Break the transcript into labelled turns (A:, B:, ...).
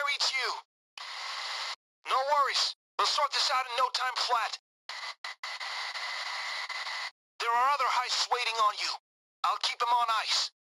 A: reach you. No worries. We'll sort this out in no time flat. There are other heists waiting on you. I'll keep them on ice.